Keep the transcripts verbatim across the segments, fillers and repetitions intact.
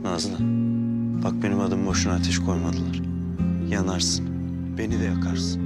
Nazlı, bak benim adım boşuna ateş koymadılar. Yanarsın, beni de yakarsın.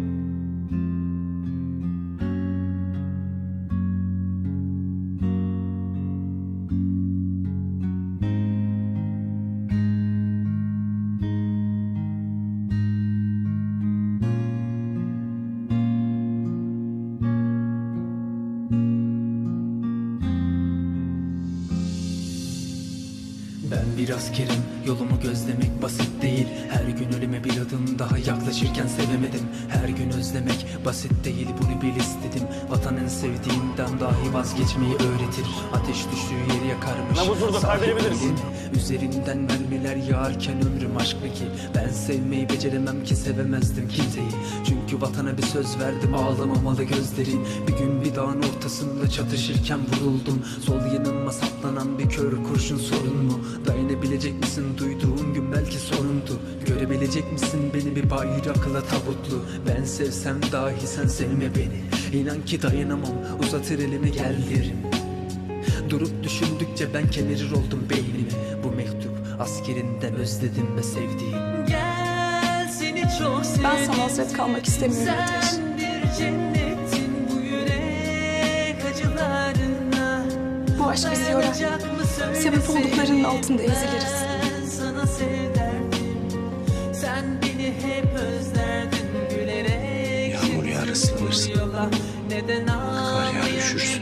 Ben bir askerim, yolumu gözlemek basit değil. Her gün ölüme bir adım daha yaklaşırken sevemedim. Her gün özlemek basit değil, bunu bil istedim. Vatanın sevdiğinden dahi vazgeçmeyi öğretir. Ateş düştüğü yeri yakarmış. Nabız kaybedebiliriz. Üzerinden mermiler yağarken ömrüm aşklı ki. Ben sevmeyi beceremem ki, sevemezdim kimseyi. Çünkü vatana bir söz verdim, ağlamamalı gözlerin. Bir gün bir dağın ortasında çatışırken vuruldum. Sol yanıma saplanan bir kör kurşun sorun mu? Dayanabilecek misin duyduğun gün belki sorundu. Görebilecek misin beni bir bayrakla tabutlu? Ben sevsem dahi sen sevme beni. İnan ki dayanamam, uzatır elimi gel derim. Durup düşündükçe ben kemirir oldum beynimi. Bu mektup askerinden özledim ve sevdiğim. Gel, seni çok sevdim. Ben sana hasret kalmak istemiyorum Ateş. Sen bir cennetin bu yürek acılarına. Bu aşk bizi yorar. Sebep olduklarının altında eziliriz. Ben sana sev derdim. Sen beni hep özlerdin gülerek. Yağmur yağar ıslanırsın. Neden Kar yağar üşürsün.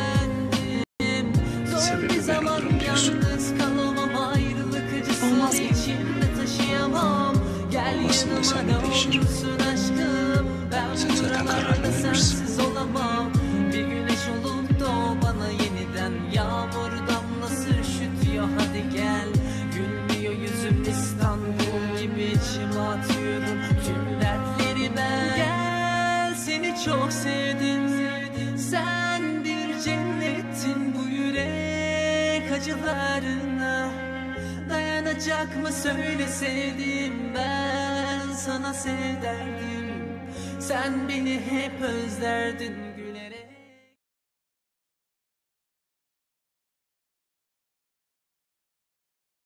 Sebebi ben olurum diyorsun. Olmaz mı? Olmasın desem ne değişir? Sen zaten kararını vermişsin. Bir güneş olup doğ bana yeniden. Yağmur damlası üşütüyor, hadi gel. Gülmüyor yüzüm, İstanbul gibi içime atıyorum tüm dertleri ben. Gel, seni çok sevdim. Sen bir cennetin bu yürek acılarına. Dayanacak mı söyle sevdiğim, ben sana sev derdim. Sen beni hep özlerdin.